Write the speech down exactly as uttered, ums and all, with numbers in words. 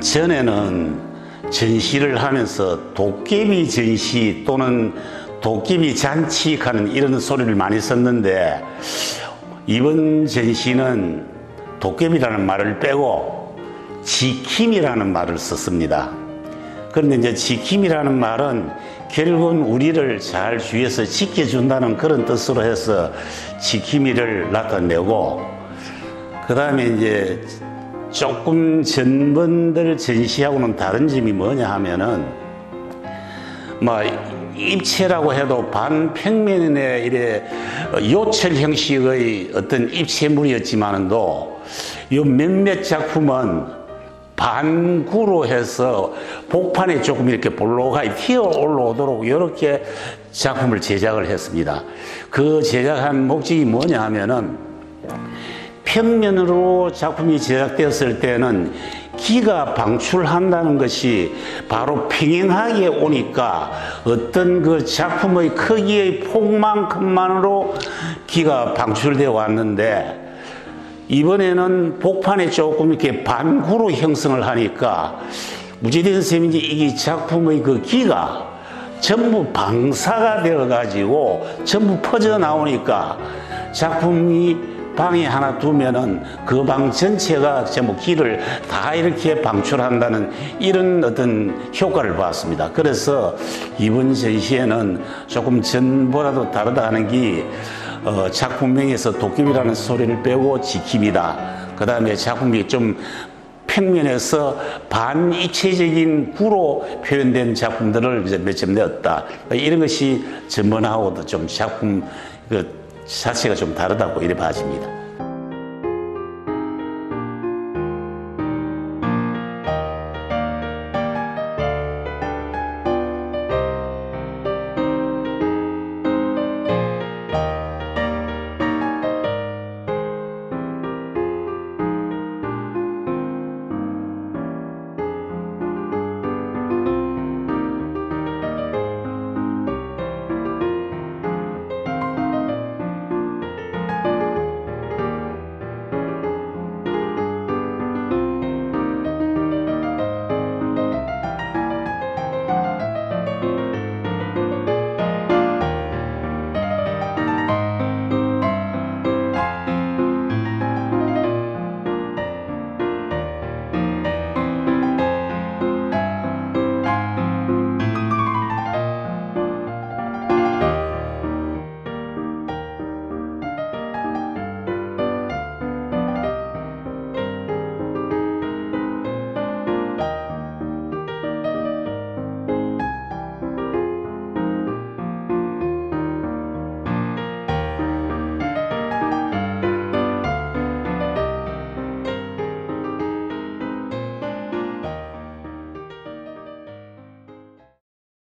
전에는 전시를 하면서 도깨비 전시 또는 도깨비 잔치 하는 이런 소리를 많이 썼는데, 이번 전시는 도깨비라는 말을 빼고 지킴이라는 말을 썼습니다. 그런데 이제 지킴이라는 말은 결국은 우리를 잘 주위에서 지켜준다는 그런 뜻으로 해서 지킴이를 나타내고, 그 다음에 이제 조금 전번들 전시하고는 다른 점이 뭐냐 하면은, 뭐 입체라고 해도 반평면의 이래 요철 형식의 어떤 입체물이었지만도 요 몇몇 작품은 반구로 해서 복판에 조금 이렇게 볼록하게 튀어 올라오도록 이렇게 작품을 제작을 했습니다. 그 제작한 목적이 뭐냐 하면은, 평면으로 작품이 제작되었을 때는 기가 방출한다는 것이 바로 평행하게 오니까 어떤 그 작품의 크기의 폭만큼만으로 기가 방출되어 왔는데, 이번에는 복판에 조금 이렇게 반구로 형성을 하니까 무지된 선생님이 이 작품의 그 기가 전부 방사가 되어 가지고 전부 퍼져 나오니까 작품이 방에 하나 두면은 그 방 전체가 전부 기를 다 이렇게 방출한다는 이런 어떤 효과를 봤습니다. 그래서 이번 전시회는 조금 전보다도 다르다 하는 게, 어, 작품명에서 도깨비라는 소리를 빼고 지킴이다. 그 다음에 작품이 좀 평면에서 반입체적인 구로 표현된 작품들을 이제 몇 점 내었다. 이런 것이 전번하고도 좀 작품 그 자체가 좀 다르다고 이래 봐집니다.